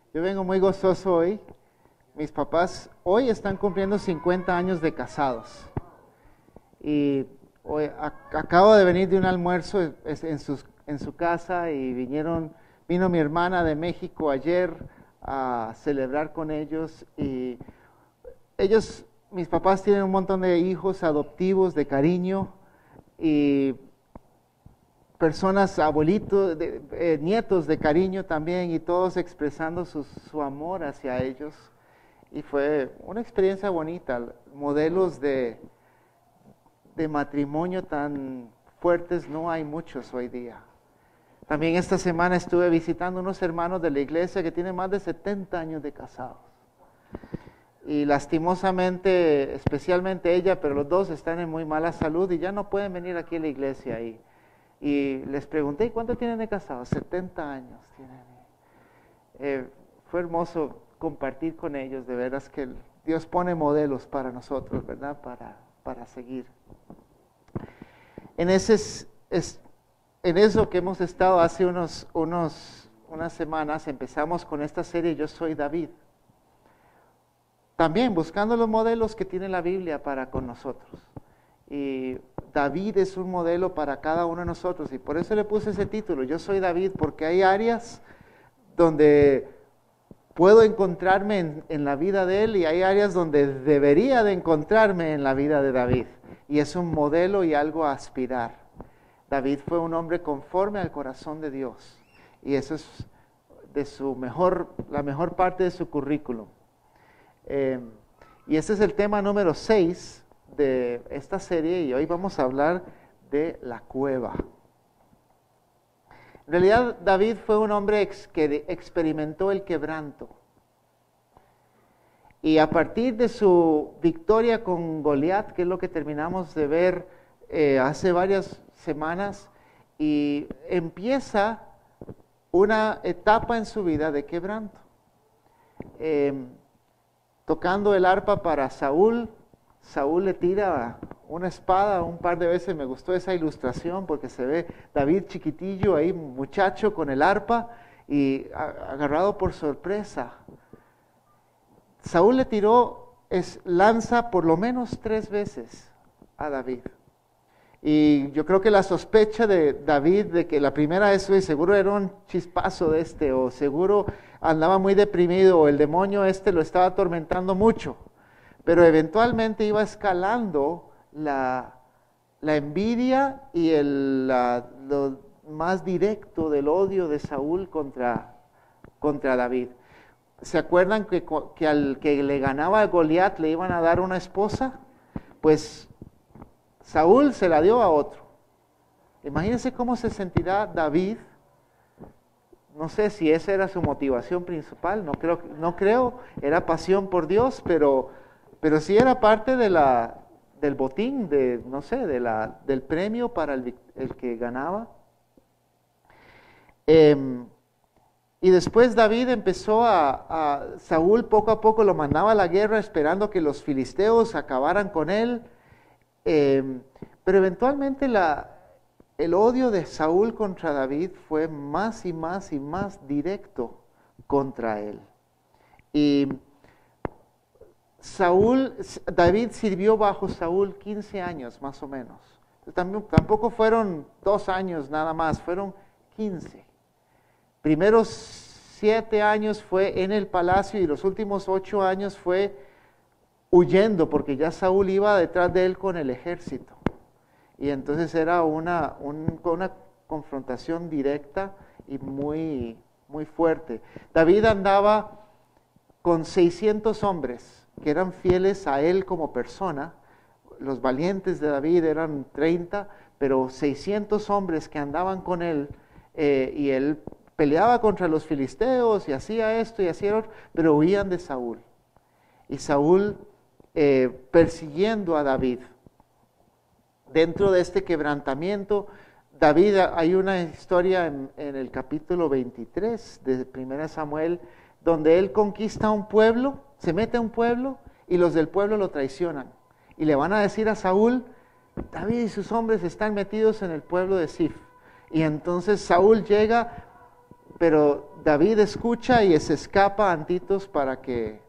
Yo vengo muy gozoso hoy. Mis papás hoy están cumpliendo 50 años de casados. Y hoy acabo de venir de un almuerzo en su casa y vino mi hermana de México ayer a celebrar con ellos. Y mis papás tienen un montón de hijos adoptivos de cariño y personas, abuelitos, nietos de cariño también, y todos expresando su amor hacia ellos. Y fue una experiencia bonita, modelos de matrimonio tan fuertes no hay muchos hoy día. También esta semana estuve visitando unos hermanos de la iglesia que tienen más de 70 años de casados. Y lastimosamente, especialmente ella, pero los dos están en muy mala salud y ya no pueden venir aquí a la iglesia. Y les pregunté, ¿cuánto tienen de casados? 70 años tienen. Fue hermoso compartir con ellos, de veras que Dios pone modelos para nosotros, ¿verdad? Para seguir. En eso que hemos estado hace unas semanas, empezamos con esta serie Yo Soy David. También buscando los modelos que tiene la Biblia para con nosotros. Y David es un modelo para cada uno de nosotros, y por eso le puse ese título, Yo Soy David, porque hay áreas donde puedo encontrarme en la vida de él, y hay áreas donde debería de encontrarme en la vida de David, y es un modelo y algo a aspirar. David fue un hombre conforme al corazón de Dios, y eso es la mejor parte de su currículum. Y ese es el tema número 6 de esta serie, y hoy vamos a hablar de la cueva. En realidad, David fue un hombre que experimentó el quebranto. Y a partir de su victoria con Goliat, que es lo que terminamos de ver hace varias semanas, y empieza una etapa en su vida de quebranto. Tocando el arpa para Saúl le tira una espada un par de veces. Me gustó esa ilustración porque se ve David chiquitillo ahí, muchacho con el arpa y agarrado por sorpresa. Saúl le tiró lanza por lo menos 3 veces a David. Y yo creo que la sospecha de David de que la primera vez seguro era un chispazo o seguro andaba muy deprimido, o el demonio lo estaba atormentando mucho. Pero eventualmente iba escalando la envidia y lo más directo del odio de Saúl contra David. ¿Se acuerdan que al que le ganaba a Goliat le iban a dar una esposa? Pues Saúl se la dio a otro. Imagínense cómo se sentirá David. No sé si esa era su motivación principal, no creo, era pasión por Dios, pero sí era parte del botín, del premio para el que ganaba. Y después David empezó Saúl poco a poco lo mandaba a la guerra esperando que los filisteos acabaran con él. Pero eventualmente el odio de Saúl contra David fue más y más y más directo contra él. Y David sirvió bajo Saúl 15 años más o menos. Tampoco fueron 2 años nada más, fueron 15. Primeros 7 años fue en el palacio y los últimos 8 años fue huyendo, porque ya Saúl iba detrás de él con el ejército. Y entonces era una confrontación directa y muy, muy fuerte. David andaba con 600 hombres que eran fieles a él como persona. Los valientes de David eran 30, pero 600 hombres que andaban con él, y él peleaba contra los filisteos y hacía esto y hacía otro, pero huían de Saúl. Y Saúl persiguiendo a David. Dentro de este quebrantamiento, David, hay una historia en el capítulo 23 de 1 Samuel, donde él conquista un pueblo, se mete a un pueblo y los del pueblo lo traicionan. Y le van a decir a Saúl, David y sus hombres están metidos en el pueblo de Sif. Y entonces Saúl llega, pero David escucha y se escapa antitos para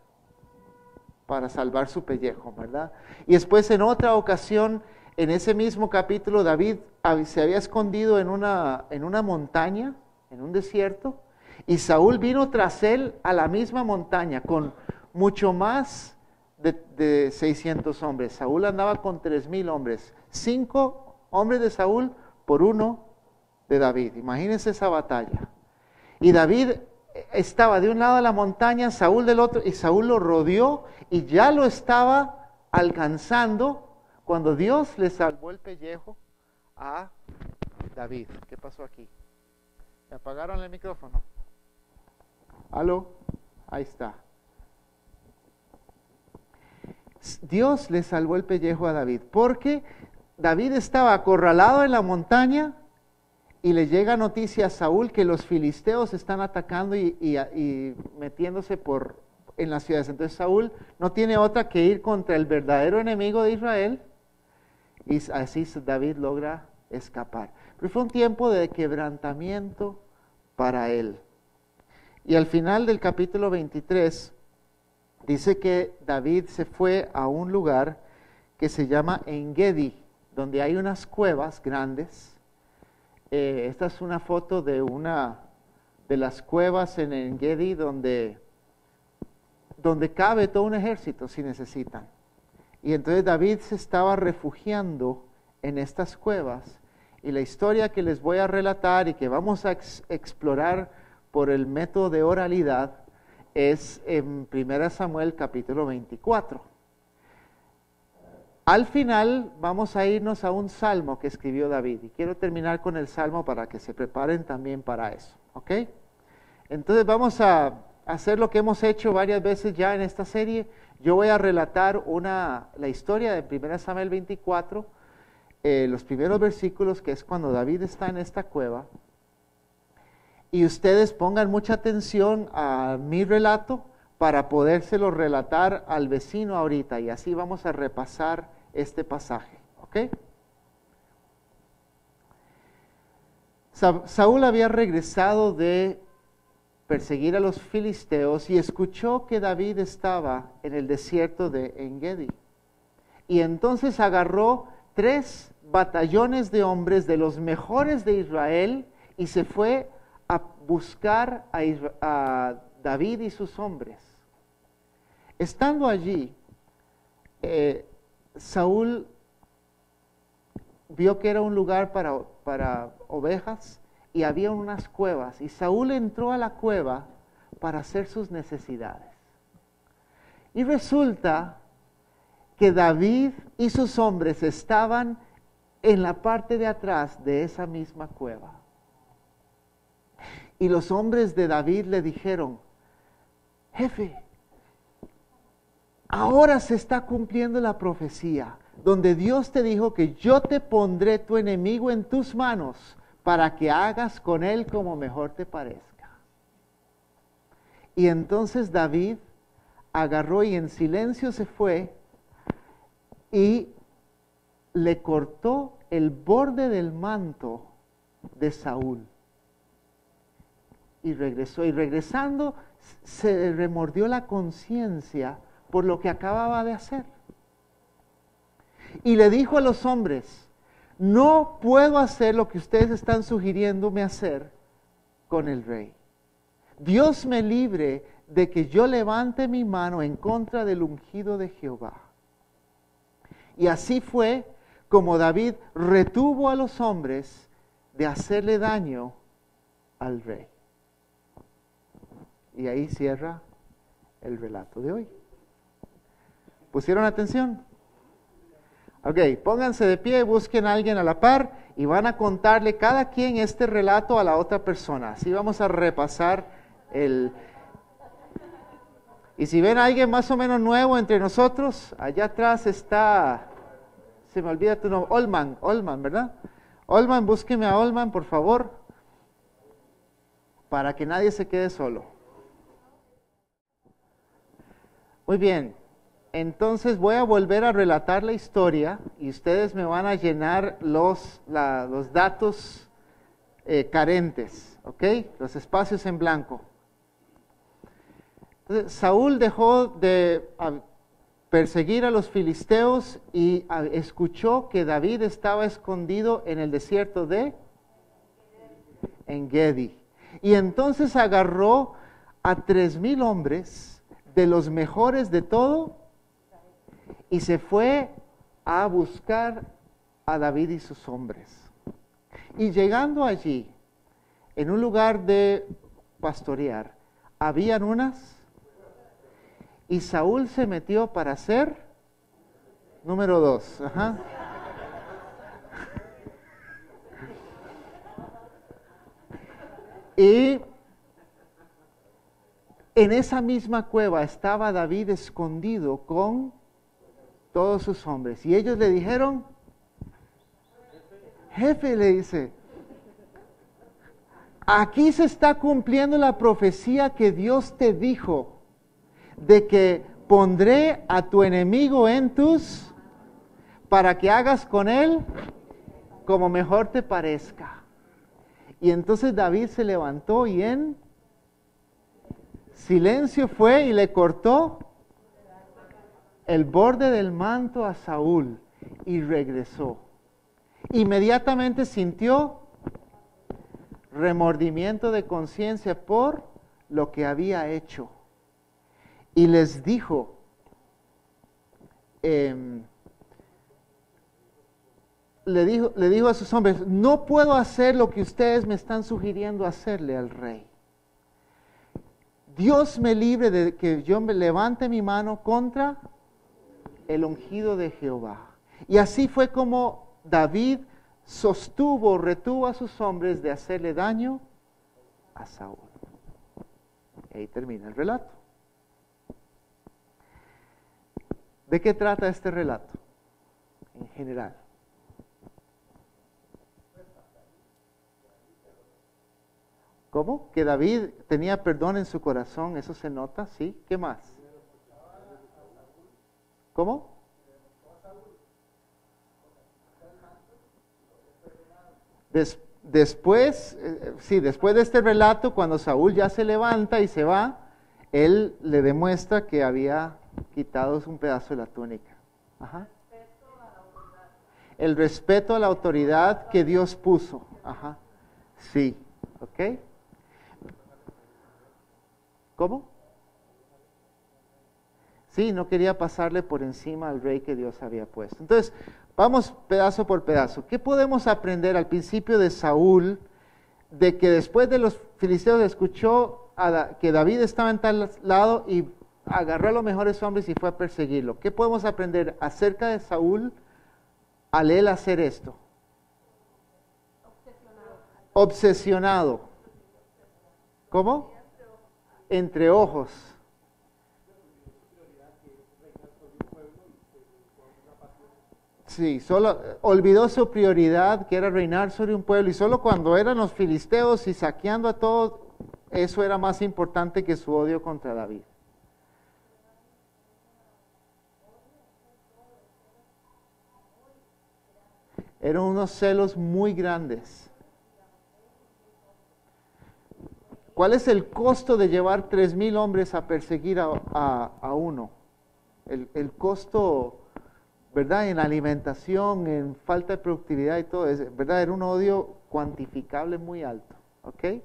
salvar su pellejo, ¿verdad? Y después en otra ocasión, en ese mismo capítulo, David se había escondido en una montaña, en un desierto, y Saúl vino tras él a la misma montaña con mucho más de 600 hombres. Saúl andaba con 3,000 hombres. 5 hombres de Saúl por 1 de David. Imagínense esa batalla. Y David estaba de un lado de la montaña, Saúl del otro, y Saúl lo rodeó y ya lo estaba alcanzando cuando Dios le salvó el pellejo a David. ¿Qué pasó aquí? ¿Me apagaron el micrófono? ¿Aló? Ahí está. Dios le salvó el pellejo a David porque David estaba acorralado en la montaña y le llega noticia a Saúl que los filisteos están atacando y metiéndose en las ciudades. Entonces Saúl no tiene otra que ir contra el verdadero enemigo de Israel y así David logra escapar. Pero fue un tiempo de quebrantamiento para él. Y al final del capítulo 23 dice que David se fue a un lugar que se llama En-Gedi, donde hay unas cuevas grandes. Esta es una foto de una de las cuevas en En-Gedi donde cabe todo un ejército si necesitan. Y entonces David se estaba refugiando en estas cuevas. Y la historia que les voy a relatar y que vamos a explorar por el método de oralidad es en 1 Samuel capítulo 24. Al final vamos a irnos a un salmo que escribió David. Y quiero terminar con el salmo para que se preparen también para eso. ¿Ok? Entonces vamos a hacer lo que hemos hecho varias veces ya en esta serie. Yo voy a relatar la historia de 1 Samuel 24, los primeros versículos, que es cuando David está en esta cueva. Y ustedes pongan mucha atención a mi relato para podérselo relatar al vecino ahorita. Y así vamos a repasar este pasaje. ¿Ok? Saúl había regresado de perseguir a los filisteos y escuchó que David estaba en el desierto de En-Gedi. Y entonces agarró 3 batallones de hombres de los mejores de Israel y se fue a buscar a David y sus hombres. Estando allí, Saúl vio que era un lugar para ovejas y había unas cuevas. Y Saúl entró a la cueva para hacer sus necesidades. Y resulta que David y sus hombres estaban en la parte de atrás de esa misma cueva. Y los hombres de David le dijeron: jefe, ahora se está cumpliendo la profecía, donde Dios te dijo que yo te pondré tu enemigo en tus manos para que hagas con él como mejor te parezca. Y entonces David agarró y en silencio se fue y le cortó el borde del manto de Saúl. Y regresó, y regresando se remordió la conciencia por lo que acababa de hacer. Y le dijo a los hombres: no puedo hacer lo que ustedes están sugiriéndome hacer con el rey. Dios me libre de que yo levante mi mano en contra del ungido de Jehová. Y así fue como David retuvo a los hombres de hacerle daño al rey. Y ahí cierra el relato de hoy. ¿Pusieron atención? Ok, pónganse de pie, busquen a alguien a la par y van a contarle cada quien este relato a la otra persona. Así vamos a repasar Y si ven a alguien más o menos nuevo entre nosotros, allá atrás está, se me olvida tu nombre, Olman, ¿verdad? Olman, búsqueme a Olman, por favor, para que nadie se quede solo. Muy bien, entonces voy a volver a relatar la historia y ustedes me van a llenar los datos carentes. ¿ok? Los espacios en blanco. Entonces, Saúl dejó de perseguir a los filisteos y escuchó que David estaba escondido en el desierto de En-gedi. Y entonces agarró a 3,000 hombres de los mejores de todo y se fue a buscar a David y sus hombres. Y llegando allí, en un lugar de pastorear, habían unas, y Saúl se metió para ser número 2. Ajá. Y en esa misma cueva estaba David escondido con todos sus hombres. Y ellos le dijeron, jefe, le dice, aquí se está cumpliendo la profecía que Dios te dijo, de que pondré a tu enemigo en tus, para que hagas con él como mejor te parezca. Y entonces David se levantó y en silencio fue y le cortó el borde del manto a Saúl y regresó. Inmediatamente sintió remordimiento de conciencia por lo que había hecho. Y les dijo, le dijo a sus hombres, no puedo hacer lo que ustedes me están sugiriendo hacerle al rey. Dios me libre de que yo me levante mi mano contra el ungido de Jehová. Y así fue como David retuvo a sus hombres de hacerle daño a Saúl. Y ahí termina el relato. ¿De qué trata este relato en general? ¿Cómo? Que David tenía perdón en su corazón, eso se nota, ¿sí? ¿Qué más? ¿Cómo? Después de este relato, cuando Saúl ya se levanta y se va, él le demuestra que había quitado un pedazo de la túnica. Ajá. El respeto a la autoridad que Dios puso. Ajá. Sí, ¿ok? ¿Cómo? Sí, no quería pasarle por encima al rey que Dios había puesto. Entonces, vamos pedazo por pedazo. ¿Qué podemos aprender al principio de Saúl, de que después de los filisteos escuchó que David estaba en tal lado y agarró a los mejores hombres y fue a perseguirlo? ¿Qué podemos aprender acerca de Saúl al él hacer esto? Obsesionado. ¿Cómo? Entre ojos. Sí, solo olvidó su prioridad, que era reinar sobre un pueblo, y solo cuando eran los filisteos y saqueando a todos, eso era más importante que su odio contra David. Eran unos celos muy grandes. ¿Cuál es el costo de llevar 3,000 hombres a perseguir a uno? El costo, ¿verdad? En alimentación, en falta de productividad y todo, ¿verdad? Era un odio cuantificable muy alto, ¿ok?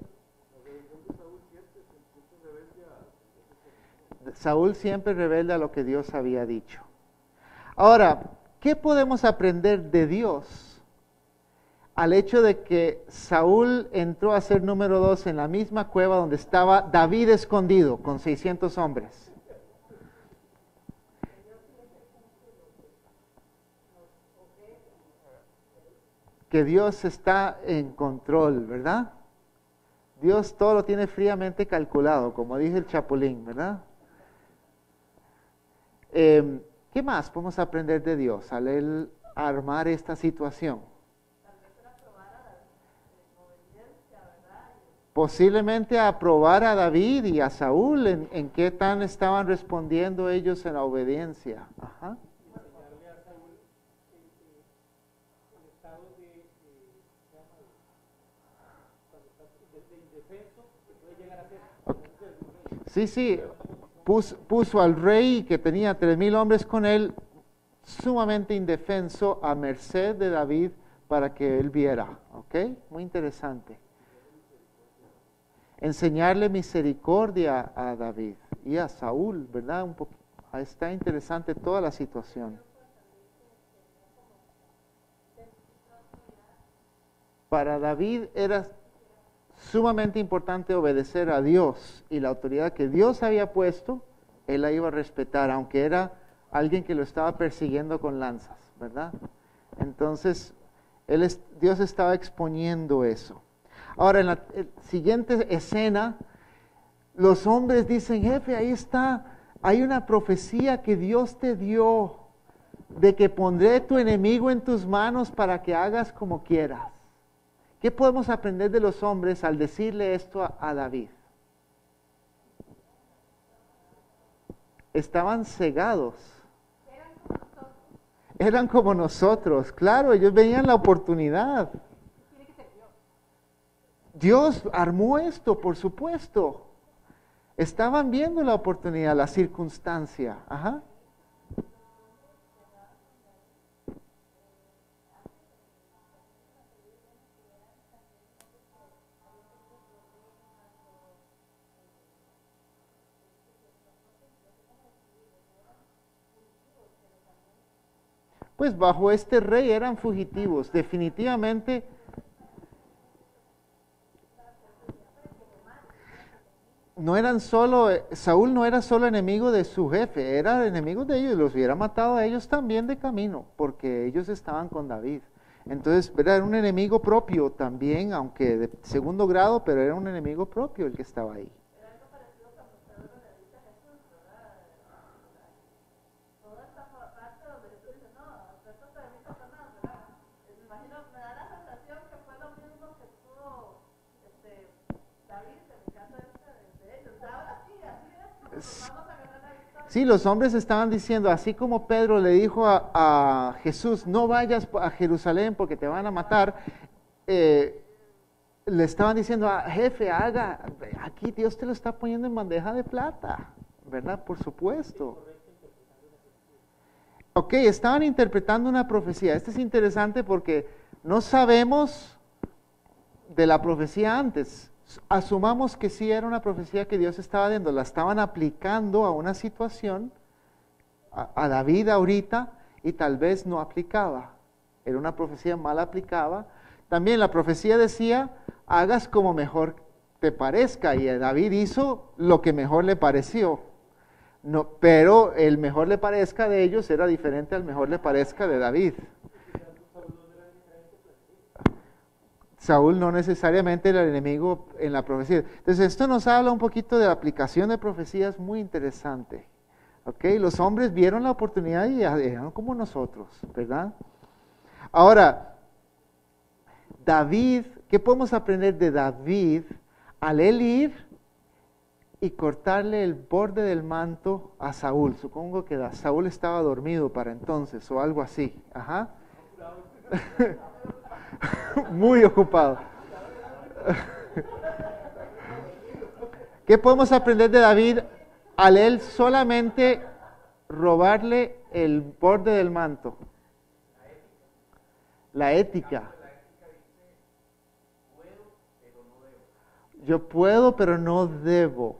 Saúl siempre rebelde a lo que Dios había dicho. Ahora, ¿qué podemos aprender de Dios al hecho de que Saúl entró a ser número 2 en la misma cueva donde estaba David escondido con 600 hombres? Que Dios está en control, ¿verdad? Dios todo lo tiene fríamente calculado, como dice el Chapulín, ¿verdad? ¿Qué más podemos aprender de Dios al él armar esta situación? Posiblemente aprobar a David y a Saúl en qué tan estaban respondiendo ellos en la obediencia. Ajá. Sí, sí, puso al rey que tenía 3,000 hombres con él, sumamente indefenso, a merced de David para que él viera. ¿Ok? Muy interesante. Enseñarle misericordia a David y a Saúl, ¿verdad? Está interesante toda la situación. Para David era sumamente importante obedecer a Dios y la autoridad que Dios había puesto, él la iba a respetar, aunque era alguien que lo estaba persiguiendo con lanzas, ¿verdad? Entonces, Dios estaba exponiendo eso. Ahora, en la siguiente escena, los hombres dicen, jefe, ahí está, hay una profecía que Dios te dio de que pondré tu enemigo en tus manos para que hagas como quieras. ¿Qué podemos aprender de los hombres al decirle esto a David? Estaban cegados. Eran como nosotros, claro, ellos veían la oportunidad. Dios armó esto, por supuesto. Estaban viendo la oportunidad, la circunstancia. Ajá. Pues bajo este rey eran fugitivos, definitivamente. No eran solo, Saúl no era solo enemigo de su jefe, era enemigo de ellos, los hubiera matado a ellos también de camino, porque ellos estaban con David. Entonces, era un enemigo propio también, aunque de segundo grado, pero era un enemigo propio el que estaba ahí. Sí, los hombres estaban diciendo, así como Pedro le dijo a Jesús, no vayas a Jerusalén porque te van a matar, le estaban diciendo, jefe, aquí Dios te lo está poniendo en bandeja de plata, ¿verdad? Por supuesto. Ok, estaban interpretando una profecía. Esto es interesante porque no sabemos de la profecía antes. Asumamos que sí era una profecía que Dios estaba dando, la estaban aplicando a una situación, a David ahorita, y tal vez no aplicaba. Era una profecía mal aplicada. También la profecía decía, hagas como mejor te parezca, y David hizo lo que mejor le pareció. No, pero el mejor le parezca de ellos era diferente al mejor le parezca de David. Saúl no necesariamente era el enemigo en la profecía. Entonces esto nos habla un poquito de la aplicación de profecías muy interesante. ¿Okay? Los hombres vieron la oportunidad y eran como nosotros, ¿verdad? Ahora, David, ¿qué podemos aprender de David al él ir y cortarle el borde del manto a Saúl? Supongo que Saúl estaba dormido para entonces o algo así. Ajá. Muy ocupado. ¿Qué podemos aprender de David al él solamente robarle el borde del manto? La ética. Yo puedo, pero no debo.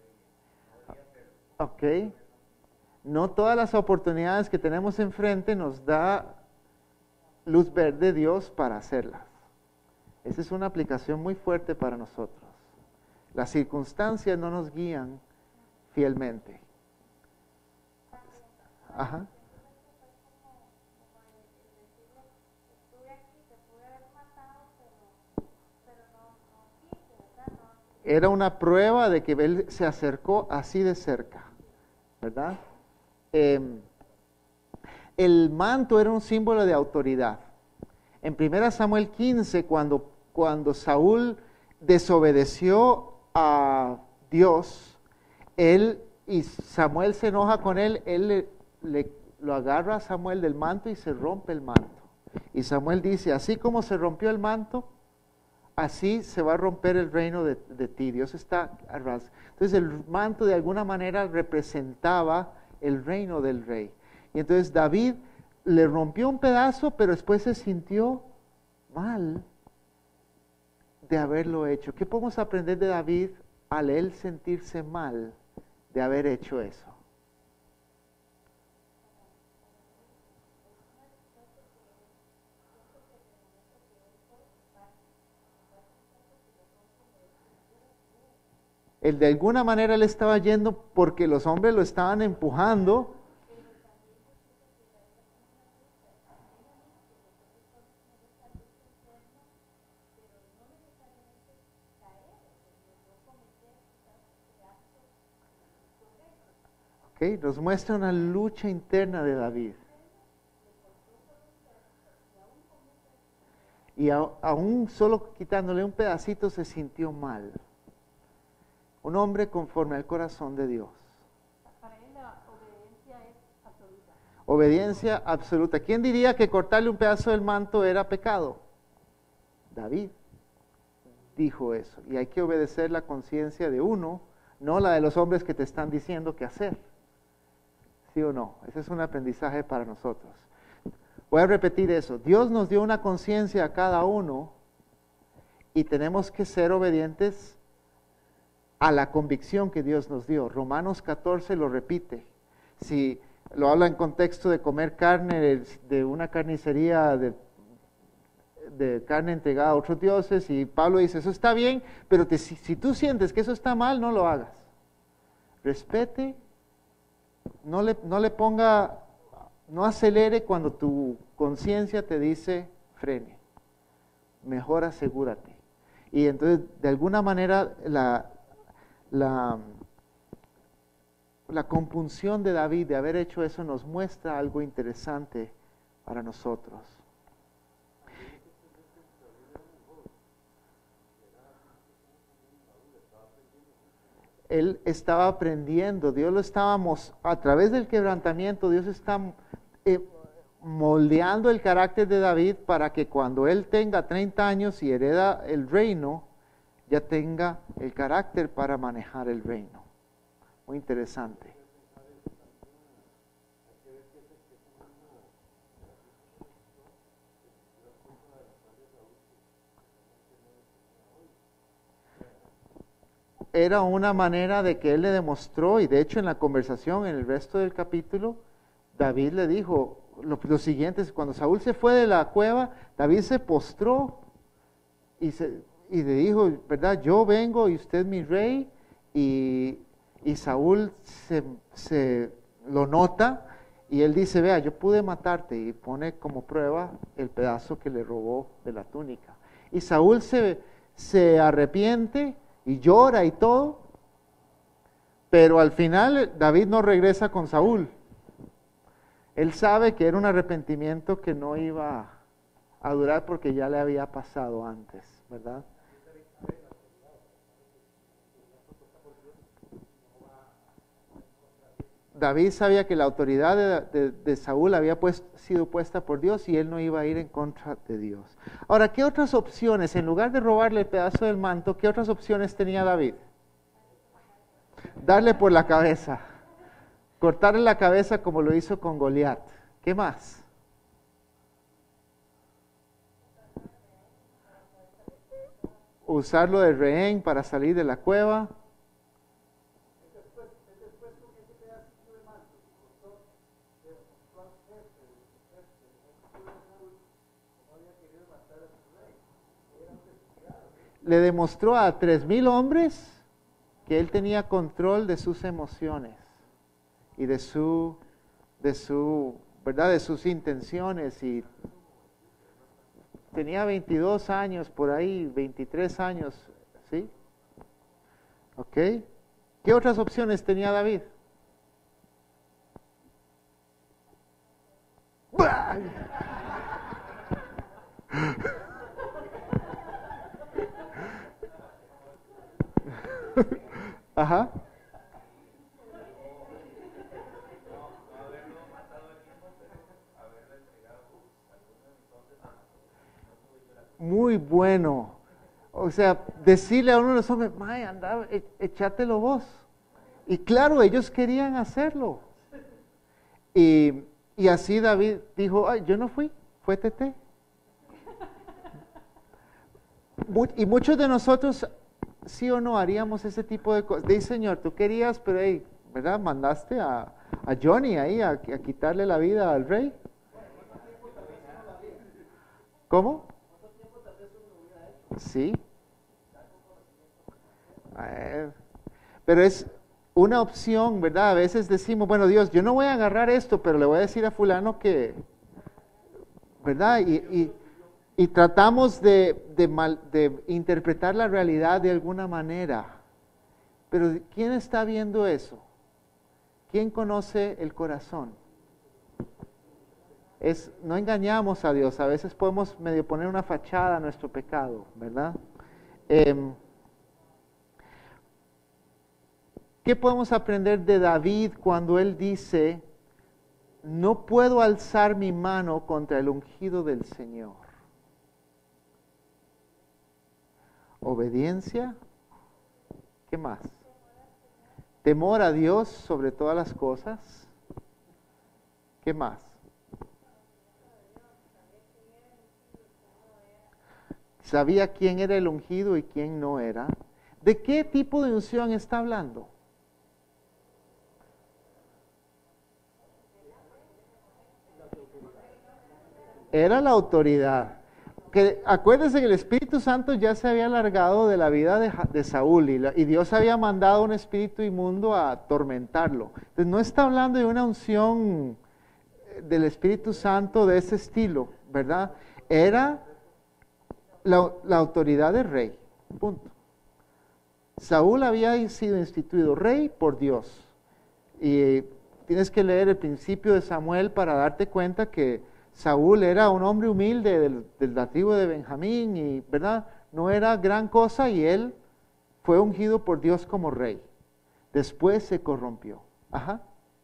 Ok. No todas las oportunidades que tenemos enfrente nos da luz verde Dios para hacerlas. Esa es una aplicación muy fuerte para nosotros. Las circunstancias no nos guían fielmente. Ajá. Era una prueba de que él se acercó así de cerca, ¿verdad? El manto era un símbolo de autoridad. En 1 Samuel 15, cuando Saúl desobedeció a Dios, y Samuel se enoja con él lo agarra a Samuel del manto y se rompe el manto. Y Samuel dice, así como se rompió el manto, así se va a romper el reino de ti. Dios está a ras. Entonces el manto de alguna manera representaba el reino del rey. Y entonces David le rompió un pedazo, pero después se sintió mal de haberlo hecho. ¿Qué podemos aprender de David al él sentirse mal de haber hecho eso? Él de alguna manera él estaba yendo porque los hombres lo estaban empujando. Okay, nos muestra una lucha interna de David. Y aún solo quitándole un pedacito se sintió mal. Un hombre conforme al corazón de Dios. Para él la obediencia es absoluta. Obediencia absoluta. ¿Quién diría que cortarle un pedazo del manto era pecado? David dijo eso. Y hay que obedecer la conciencia de uno, no la de los hombres que te están diciendo qué hacer. ¿Sí o no? Ese es un aprendizaje para nosotros. Voy a repetir eso. Dios nos dio una conciencia a cada uno y tenemos que ser obedientes a la convicción que Dios nos dio. Romanos 14 lo repite. Si lo habla en contexto de comer carne de una carnicería de carne entregada a otros dioses, y Pablo dice, eso está bien, pero si tú sientes que eso está mal, no lo hagas. Respete, no le ponga, no acelere cuando tu conciencia te dice frene. Mejor asegúrate. Y entonces, de alguna manera, la compunción de David de haber hecho eso nos muestra algo interesante para nosotros. Él estaba aprendiendo, Dios lo estábamos, a través del quebrantamiento, Dios está moldeando el carácter de David para que cuando él tenga 30 años y hereda el reino, ya tenga el carácter para manejar el reino. Muy interesante. Era una manera de que él le demostró, y de hecho en la conversación, en el resto del capítulo, David le dijo lo siguiente: cuando Saúl se fue de la cueva, David se postró y le dijo, ¿verdad? Yo vengo y usted es mi rey. Y Saúl se lo nota y él dice, vea, yo pude matarte, y pone como prueba el pedazo que le robó de la túnica. Y Saúl se arrepiente y llora y todo, pero al final David no regresa con Saúl. Él sabe que era un arrepentimiento que no iba a durar porque ya le había pasado antes, ¿verdad? David sabía que la autoridad de Saúl había sido puesta por Dios y él no iba a ir en contra de Dios. Ahora, ¿qué otras opciones? En lugar de robarle el pedazo del manto, ¿qué otras opciones tenía David? Darle por la cabeza. Cortarle la cabeza como lo hizo con Goliat. ¿Qué más? Usarlo de rehén para salir de la cueva. Le demostró a 3,000 hombres que él tenía control de sus emociones y de ¿verdad? De sus intenciones. Y tenía 22 años por ahí, 23 años, ¿sí? ¿Ok? ¿Qué otras opciones tenía David? Ajá. Muy bueno. O sea, decirle a uno de los hombres, "May, anda, echátelo vos". Y claro, ellos querían hacerlo. Y así David dijo, "Ay, yo no fui, fue Tete". Y muchos de nosotros, sí o no, haríamos ese tipo de cosas. Dice, Señor, tú querías, pero hey, ¿verdad? Mandaste a Johnny ahí a quitarle la vida al rey. ¿Cómo? Sí. Pero es una opción, ¿verdad? A veces decimos, bueno, Dios, yo no voy a agarrar esto, pero le voy a decir a fulano que, ¿verdad? Y tratamos de interpretar la realidad de alguna manera. Pero ¿quién está viendo eso? ¿Quién conoce el corazón? No engañamos a Dios, a veces podemos medio poner una fachada a nuestro pecado, ¿verdad? ¿Qué podemos aprender de David cuando él dice, no puedo alzar mi mano contra el ungido del Señor? Obediencia. ¿Qué más? Temor a Dios sobre todas las cosas. ¿Qué más? Sabía quién era el ungido y quién no era. ¿De qué tipo de unción está hablando? Era la autoridad. Que, acuérdense que el Espíritu Santo ya se había alargado de la vida de Saúl y Dios había mandado un espíritu inmundo a atormentarlo. Entonces no está hablando de una unción del Espíritu Santo de ese estilo, ¿verdad? Era la autoridad del rey, punto. Saúl había sido instituido rey por Dios. Y tienes que leer el principio de Samuel para darte cuenta que Saúl era un hombre humilde de la tribu de Benjamín y, ¿verdad? No era gran cosa y él fue ungido por Dios como rey. Después se corrompió. Ajá.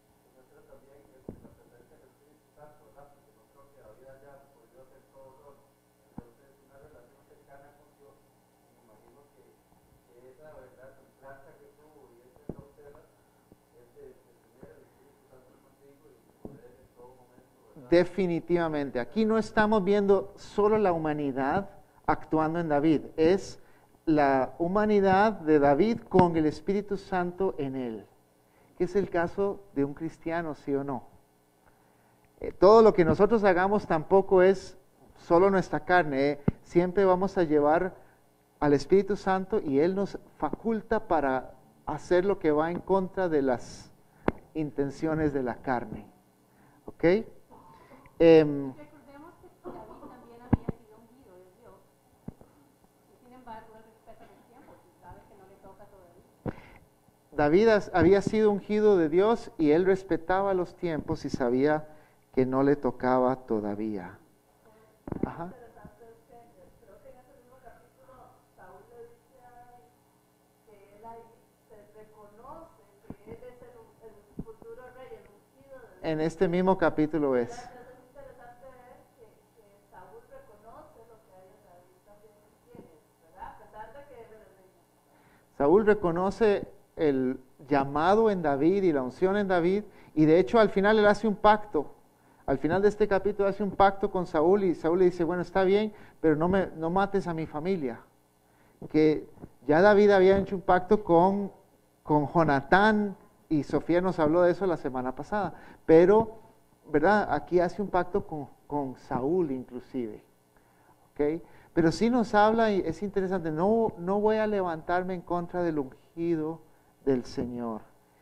Definitivamente, aquí no estamos viendo solo la humanidad actuando en David, es la humanidad de David con el Espíritu Santo en él, que es el caso de un cristiano, sí o no. Todo lo que nosotros hagamos tampoco es solo nuestra carne, siempre vamos a llevar al Espíritu Santo y Él nos faculta para hacer lo que va en contra de las intenciones de la carne. ¿Ok? Recordemos que David también había sido ungido de Dios. Y sin embargo, él respeta los tiempos y sabe que no le toca todavía. David había sido ungido de Dios y él respetaba los tiempos y sabía que no le tocaba todavía. Ajá. Creo que en ese mismo capítulo Saúl le dice que él ahí se reconoce que él es el futuro rey, el ungido de Dios. En este mismo capítulo es. Entonces es interesante ver que Saúl reconoce lo que hay en David también tiene, ¿verdad? A pesar de que él era el rey. Saúl reconoce el llamado en David y la unción en David y de hecho al final él hace un pacto. Al final de este capítulo hace un pacto con Saúl y Saúl le dice, bueno, está bien, pero no mates a mi familia. Que ya David había hecho un pacto con Jonatán y Sofía nos habló de eso la semana pasada. Pero, ¿verdad? Aquí hace un pacto con Saúl inclusive. ¿Ok? Pero sí nos habla y es interesante, no voy a levantarme en contra del ungido del Señor.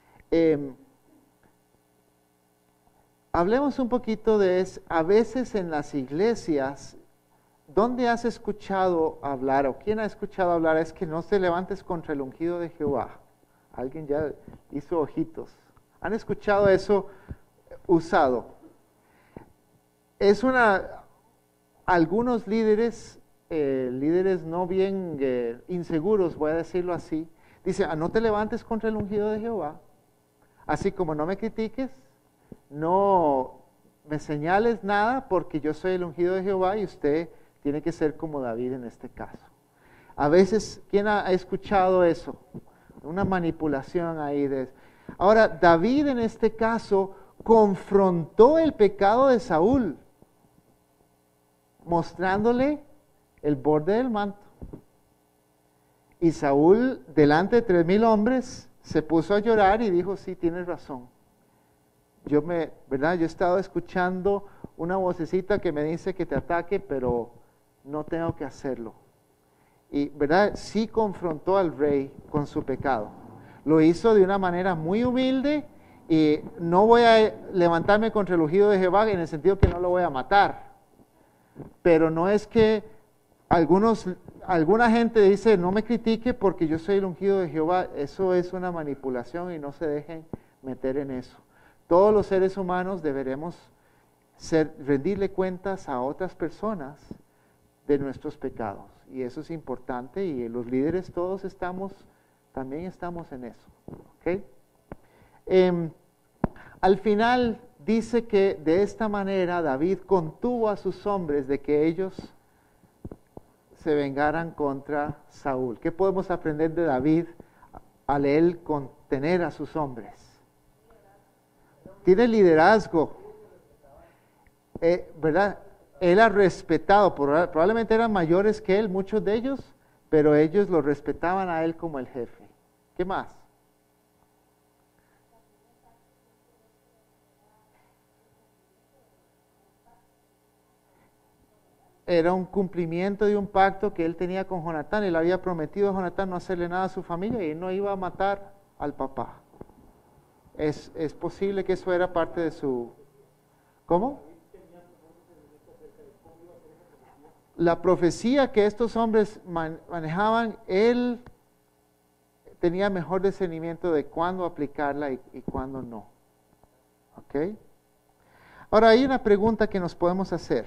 Hablemos un poquito de a veces en las iglesias, ¿dónde has escuchado hablar o quién ha escuchado hablar es que no te levantes contra el ungido de Jehová? Alguien ya hizo ojitos. ¿Han escuchado eso usado? Algunos líderes no bien inseguros, voy a decirlo así, dicen, no te levantes contra el ungido de Jehová, así como no me critiques, no me señales nada porque yo soy el ungido de Jehová y usted tiene que ser como David en este caso. A veces, ¿quién ha escuchado eso? Una manipulación ahí. Ahora, David en este caso confrontó el pecado de Saúl, mostrándole el borde del manto. Y Saúl, delante de 3,000 hombres, se puso a llorar y dijo, sí, tienes razón. Yo he estado escuchando una vocecita que me dice que te ataque, pero no tengo que hacerlo. Y, ¿verdad? Sí confrontó al rey con su pecado. Lo hizo de una manera muy humilde y no voy a levantarme contra el ungido de Jehová en el sentido que no lo voy a matar. Pero no es que alguna gente dice, no me critique porque yo soy el ungido de Jehová. Eso es una manipulación y no se dejen meter en eso. Todos los seres humanos deberemos rendirle cuentas a otras personas de nuestros pecados. Y eso es importante y los líderes todos también estamos en eso. ¿Okay? Al final dice que de esta manera David contuvo a sus hombres de que ellos se vengaran contra Saúl. ¿Qué podemos aprender de David al él contener a sus hombres? Tiene liderazgo, ¿verdad? Él ha respetado, probablemente eran mayores que él, muchos de ellos, pero ellos lo respetaban a él como el jefe. ¿Qué más? Era un cumplimiento de un pacto que él tenía con Jonatán. Él había prometido a Jonatán no hacerle nada a su familia y no iba a matar al papá. Es posible que eso era parte de su... ¿Cómo? La profecía que estos hombres manejaban, él tenía mejor discernimiento de cuándo aplicarla y cuándo no. ¿Ok? Ahora hay una pregunta que nos podemos hacer.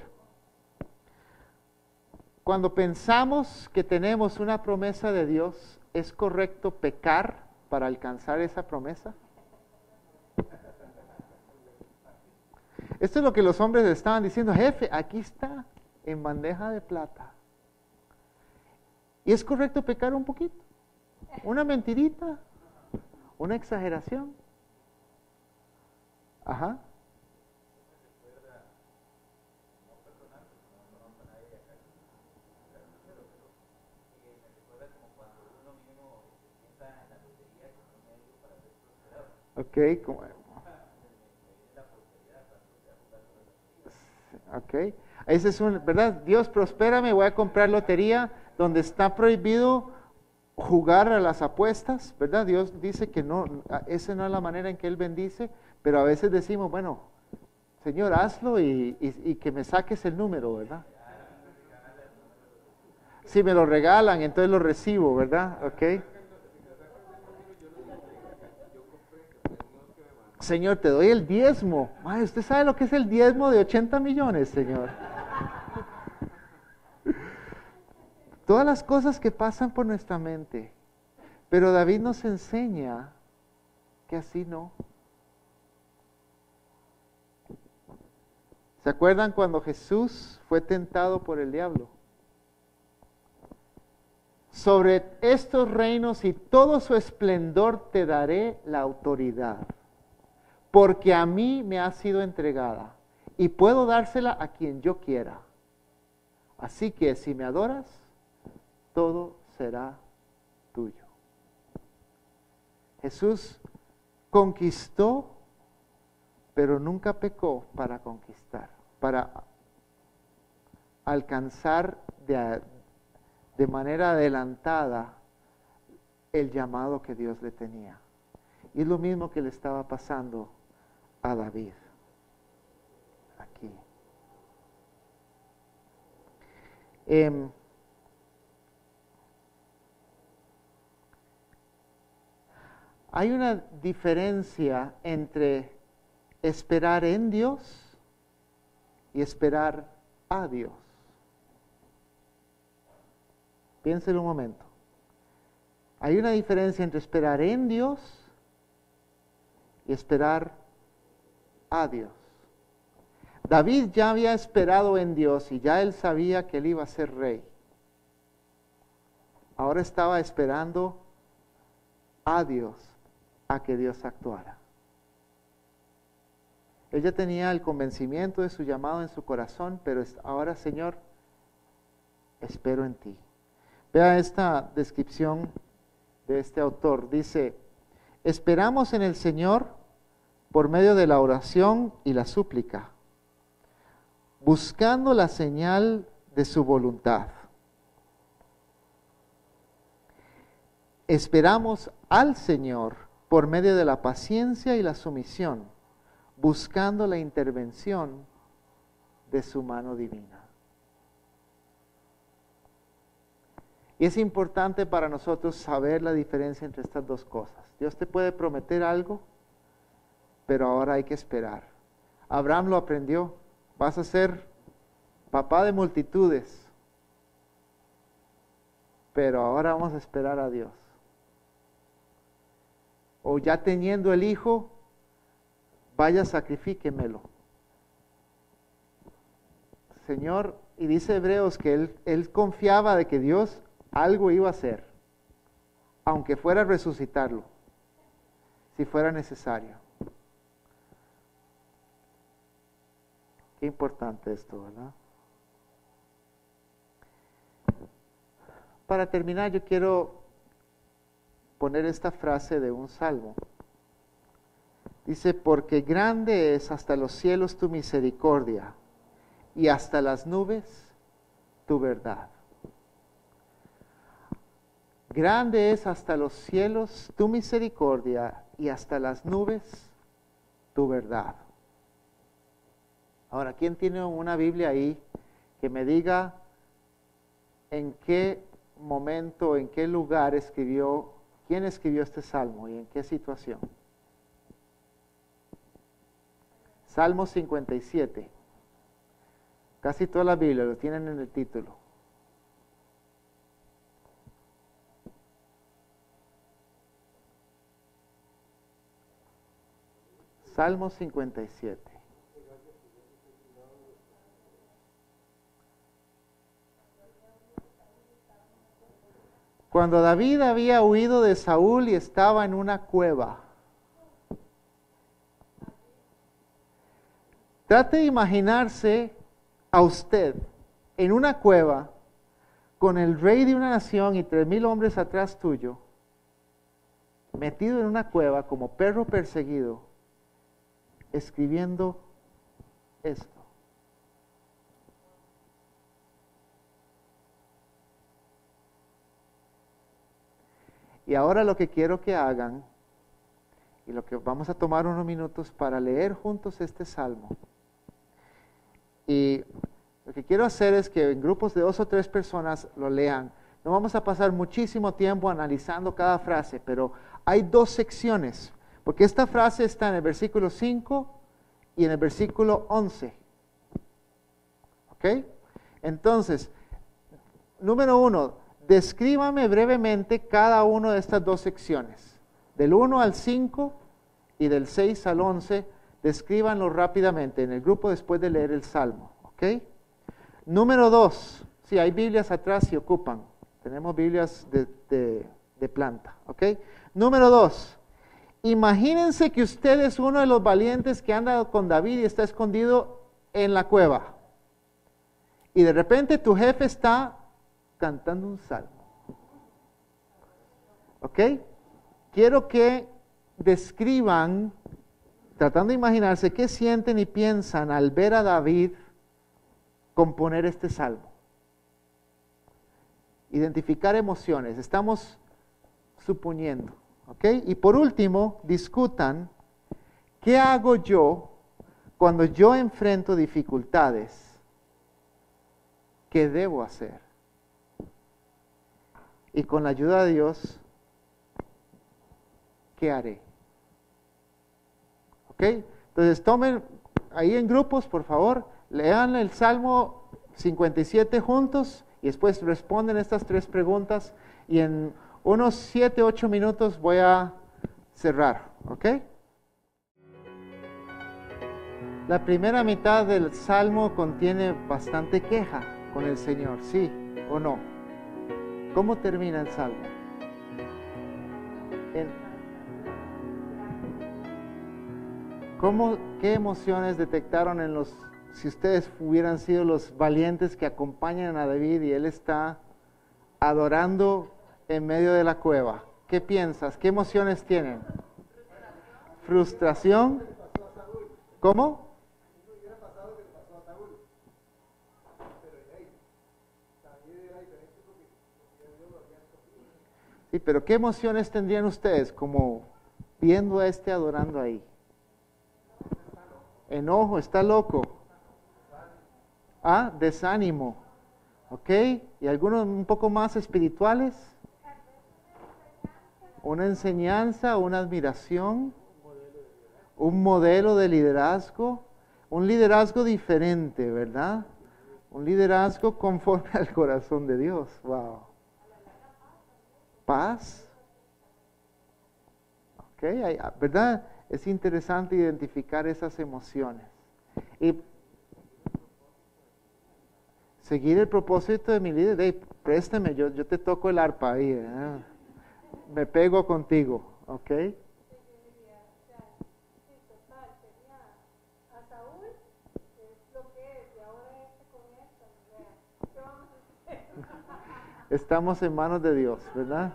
Cuando pensamos que tenemos una promesa de Dios, ¿es correcto pecar para alcanzar esa promesa? Esto es lo que los hombres estaban diciendo, jefe, aquí está, en bandeja de plata. ¿Y es correcto pecar un poquito? ¿Una mentirita? ¿Una exageración? Ajá. Ok, ok. Ese es ¿verdad? Dios prospérame, voy a comprar lotería donde está prohibido jugar a las apuestas, ¿verdad? Dios dice que no, esa no es la manera en que Él bendice, pero a veces decimos, bueno, Señor, hazlo y que me saques el número, ¿verdad? Si me lo regalan, entonces lo recibo, ¿verdad? Ok. Señor, te doy el diezmo. Ay, ¿usted sabe lo que es el diezmo de 80 millones, Señor? Todas las cosas que pasan por nuestra mente. Pero David nos enseña que así no. ¿Se acuerdan cuando Jesús fue tentado por el diablo? Sobre estos reinos y todo su esplendor te daré la autoridad, porque a mí me ha sido entregada y puedo dársela a quien yo quiera. Así que si me adoras, todo será tuyo. Jesús conquistó, pero nunca pecó para conquistar, para alcanzar de manera adelantada el llamado que Dios le tenía. Y es lo mismo que le estaba pasando a David aquí. Hay una diferencia entre esperar en Dios y esperar a Dios. Piénselo un momento. Hay una diferencia entre esperar en Dios y esperar a Dios. David ya había esperado en Dios y ya él sabía que él iba a ser rey. ahora estaba esperando a Dios, a que Dios actuara. Ella tenía el convencimiento de su llamado en su corazón, pero ahora, Señor, espero en ti. Vea esta descripción de este autor. Dice, esperamos en el Señor por medio de la oración y la súplica, buscando la señal de su voluntad. Esperamos al Señor por medio de la paciencia y la sumisión, buscando la intervención de su mano divina. Y es importante para nosotros saber la diferencia entre estas dos cosas. Dios te puede prometer algo, pero ahora hay que esperar. Abraham lo aprendió. Vas a ser papá de multitudes, pero ahora vamos a esperar a Dios. O ya teniendo el hijo, vaya, sacrifíquemelo. Señor, y dice Hebreos que él confiaba de que Dios algo iba a hacer, aunque fuera a resucitarlo, si fuera necesario. Qué importante esto, ¿verdad? Para terminar, yo quiero poner esta frase de un salmo. Dice, porque grande es hasta los cielos tu misericordia, y hasta las nubes tu verdad. Grande es hasta los cielos tu misericordia, y hasta las nubes tu verdad. Ahora, ¿quién tiene una Biblia ahí que me diga en qué momento, en qué lugar quién escribió este salmo y en qué situación? Salmo 57. Casi toda la Biblia lo tienen en el título. Salmo 57. Cuando David había huido de Saúl y estaba en una cueva. Trate de imaginarse a usted en una cueva con el rey de una nación y 3,000 hombres atrás tuyo, metido en una cueva como perro perseguido, escribiendo esto. Y ahora lo que quiero que hagan, y lo que vamos a tomar unos minutos para leer juntos este salmo. Y lo que quiero hacer es que en grupos de 2 o 3 personas lo lean. No vamos a pasar muchísimo tiempo analizando cada frase, pero hay 2 secciones, porque esta frase está en el versículo 5 y en el versículo 11. ¿Ok? Entonces, número 1, descríbame brevemente cada una de estas 2 secciones. Del 1 al 5 y del 6 al 11, descríbanlo rápidamente en el grupo después de leer el Salmo. ¿Ok? Número 2, sí, hay Biblias atrás si ocupan. Tenemos Biblias de planta. ¿Ok? Número 2, imagínense que usted es uno de los valientes que anda con David y está escondido en la cueva. Y de repente tu jefe está cantando un salmo. ¿Ok? Quiero que describan, tratando de imaginarse, qué sienten y piensan al ver a David componer este salmo. Identificar emociones, estamos suponiendo. ¿Ok? Y por último, discutan, ¿qué hago yo cuando yo enfrento dificultades? ¿Qué debo hacer? Y con la ayuda de Dios, ¿qué haré? ¿Ok? Entonces tomen ahí en grupos, por favor, lean el Salmo 57 juntos y después responden estas 3 preguntas y en unos 7, 8 minutos voy a cerrar. ¿Ok? La primera mitad del Salmo contiene bastante queja con el Señor, ¿sí o no? ¿Cómo termina el salmo? ¿Qué emociones detectaron en los, si ustedes hubieran sido los valientes que acompañan a David y él está adorando en medio de la cueva? ¿Qué piensas? ¿Qué emociones tienen? Frustración. ¿Cómo? Sí, pero ¿qué emociones tendrían ustedes como viendo a este adorando ahí? Enojo, está loco. Ah, desánimo. ¿Ok? ¿Y algunos un poco más espirituales? Una enseñanza, una admiración, un modelo de liderazgo, un liderazgo diferente, ¿verdad? Un liderazgo conforme al corazón de Dios. Wow. Paz. Ok, ¿verdad? Es interesante identificar esas emociones. Y seguir el propósito de mi líder. Hey, préstame, yo te toco el arpa ahí. Me pego contigo. Ok. Estamos en manos de Dios, ¿verdad?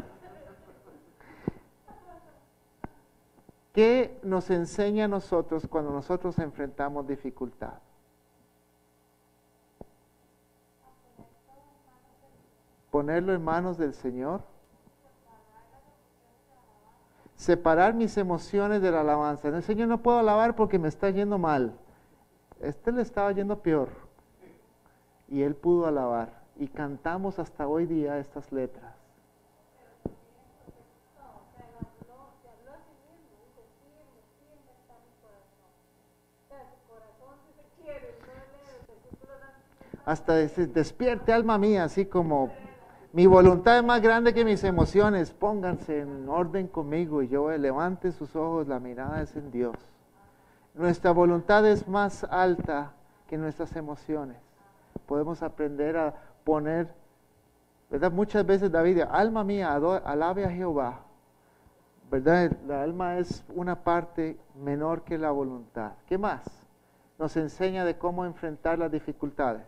¿Qué nos enseña a nosotros cuando nosotros enfrentamos dificultad? Ponerlo en manos del Señor. Separar mis emociones de la alabanza. El Señor, no puedo alabar porque me está yendo mal. Este le estaba yendo peor. Y él pudo alabar. Y cantamos hasta hoy día estas letras. Hasta despierte alma mía, así como mi voluntad es más grande que mis emociones. Pónganse en orden conmigo y yo levante sus ojos, la mirada es en Dios. Nuestra voluntad es más alta que nuestras emociones. Podemos aprender a poner, ¿verdad? Muchas veces David, alma mía, alabe a Jehová. ¿Verdad? La alma es una parte menor que la voluntad. ¿Qué más? Nos enseña de cómo enfrentar las dificultades.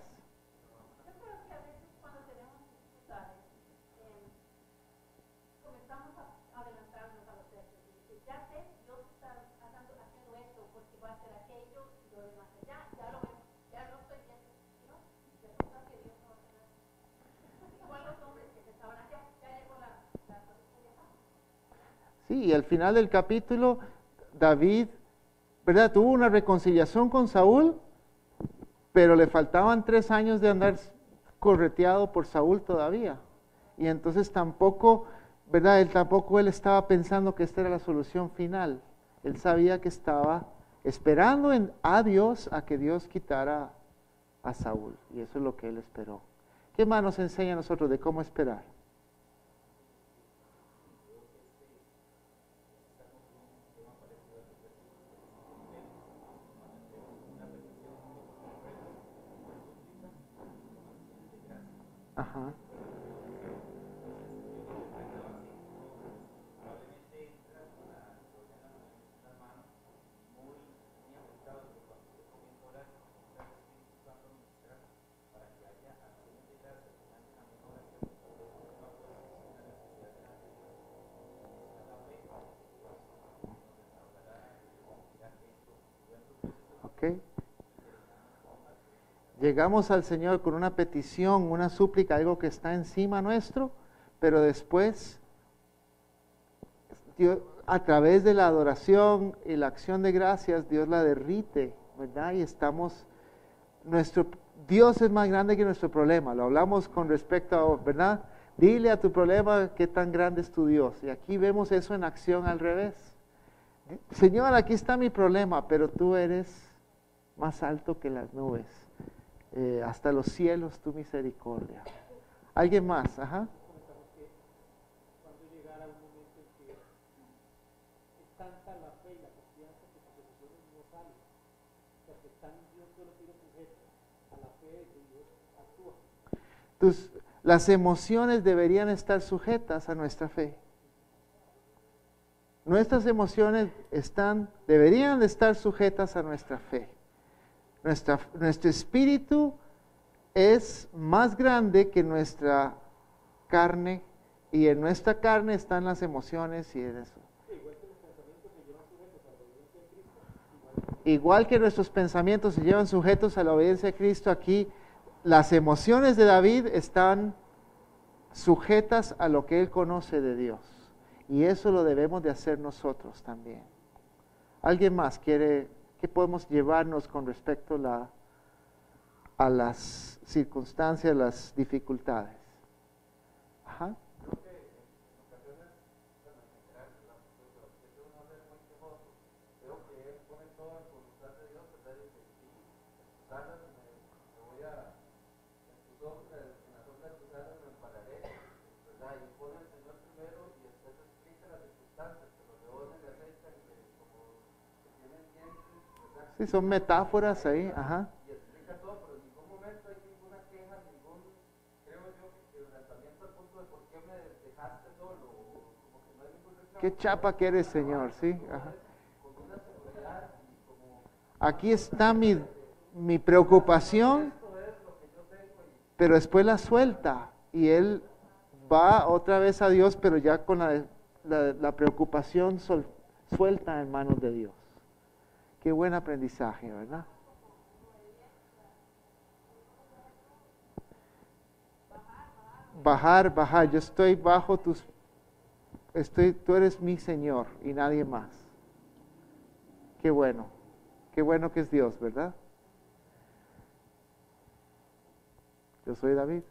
Sí, y al final del capítulo, David, ¿verdad? Tuvo una reconciliación con Saúl, pero le faltaban 3 años de andar correteado por Saúl todavía. Y entonces tampoco, ¿verdad? Él estaba pensando que esta era la solución final. Él sabía que estaba esperando a Dios, a que Dios quitara a Saúl. Y eso es lo que él esperó. ¿Qué más nos enseña a nosotros de cómo esperar? Ajá. Okay. Llegamos al Señor con una petición, una súplica, algo que está encima nuestro, pero después, Dios, a través de la adoración y la acción de gracias, Dios la derrite, ¿verdad? Y nuestro Dios es más grande que nuestro problema. Lo hablamos con respecto a, ¿verdad? Dile a tu problema qué tan grande es tu Dios. Y aquí vemos eso en acción al revés. Señor, aquí está mi problema, pero tú eres más alto que las nubes. Hasta los cielos tu misericordia. ¿Alguien más? Ajá. Las emociones deberían estar sujetas a nuestra fe. Nuestras emociones deberían de estar sujetas a nuestra fe. Nuestro espíritu es más grande que nuestra carne, y en nuestra carne están las emociones y en eso. Igual que nuestros pensamientos se llevan sujetos a la obediencia de Cristo, aquí las emociones de David están sujetas a lo que él conoce de Dios. Y eso lo debemos de hacer nosotros también. ¿Alguien más quiere, qué podemos llevarnos con respecto a las circunstancias, las dificultades? Ajá. Sí, son metáforas ahí, ajá. Y explica todo, pero en ningún momento hay ninguna queja, creo yo, que lanzamiento al punto de por qué me dejaste solo, como que no hay ningún reclamo. Qué chapa que eres, Señor, sí, ajá. Con una seguridad y como... Aquí está mi preocupación, pero después la suelta y él va otra vez a Dios, pero ya con la preocupación suelta en manos de Dios. Qué buen aprendizaje, ¿verdad? Bajar, yo estoy bajo tú eres mi Señor y nadie más. Qué bueno que es Dios, ¿verdad? Yo soy David.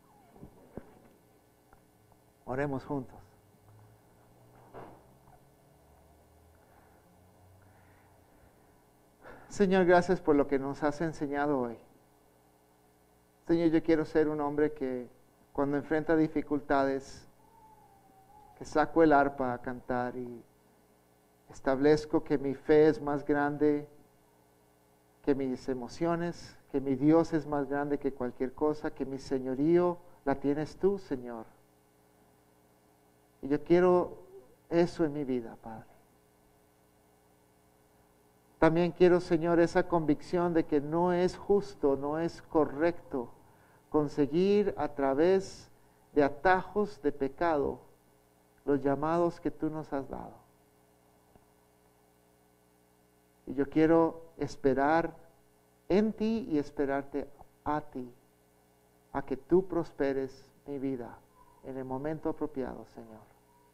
Oremos juntos. Señor, gracias por lo que nos has enseñado hoy. Señor, yo quiero ser un hombre que cuando enfrenta dificultades, que saco el arpa a cantar y establezco que mi fe es más grande que mis emociones, que mi Dios es más grande que cualquier cosa, que mi señorío la tienes tú, Señor. Y yo quiero eso en mi vida, Padre. También quiero, Señor, esa convicción de que no es justo, no es correcto conseguir a través de atajos de pecado los llamados que tú nos has dado. Y yo quiero esperar en ti y esperarte a ti, a que tú prosperes mi vida en el momento apropiado, Señor.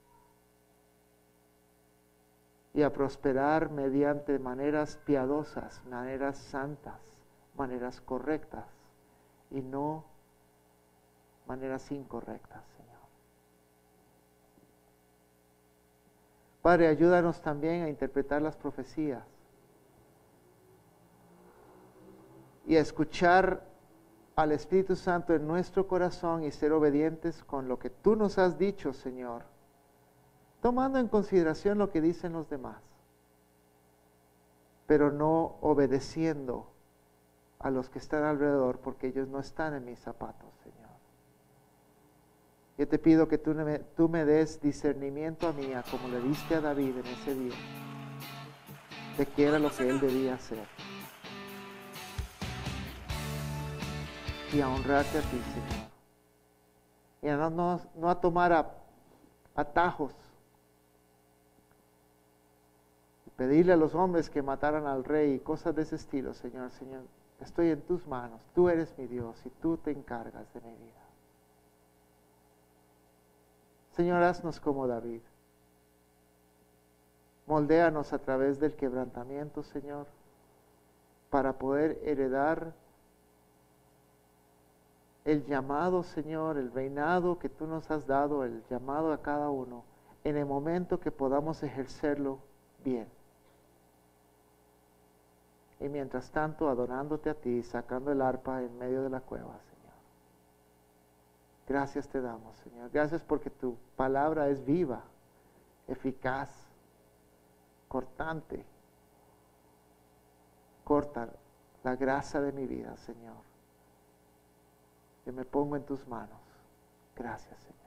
Y a prosperar mediante maneras piadosas, maneras santas, maneras correctas y no maneras incorrectas, Señor. Padre, ayúdanos también a interpretar las profecías y a escuchar al Espíritu Santo en nuestro corazón y ser obedientes con lo que tú nos has dicho, Señor, tomando en consideración lo que dicen los demás, pero no obedeciendo a los que están alrededor, porque ellos no están en mis zapatos, Señor. Yo te pido que tú me des discernimiento a mí, como le diste a David en ese día, de qué era lo que él debía hacer. Y a honrarte a ti, Señor. Y a no a tomar atajos. Y pedirle a los hombres que mataran al rey y cosas de ese estilo, Señor. Señor, estoy en tus manos. Tú eres mi Dios y tú te encargas de mi vida. Señor, haznos como David. Moldéanos a través del quebrantamiento, Señor, para poder heredar el llamado, Señor, el reinado que tú nos has dado, el llamado a cada uno, en el momento que podamos ejercerlo bien. Y mientras tanto, adorándote a ti, sacando el arpa en medio de la cueva, Señor. Gracias te damos, Señor. Gracias porque tu palabra es viva, eficaz, cortante. Corta la grasa de mi vida, Señor. Yo me pongo en tus manos. Gracias, Señor.